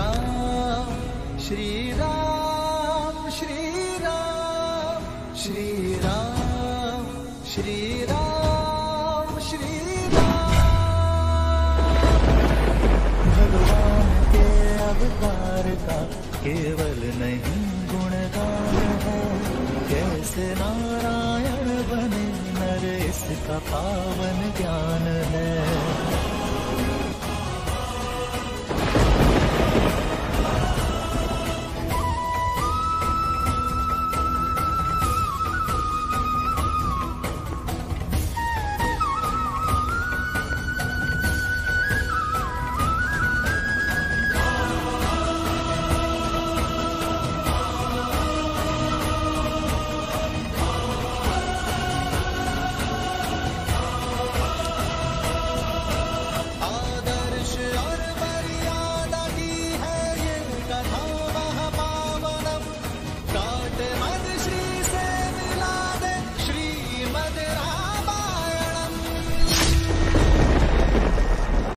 राम श्री राम श्री राम श्री राम श्री राम श्री राम। भगवान के अवतार का केवल नहीं गुणगान है, कैसे नारायण बने नर इसका पावन ज्ञान है।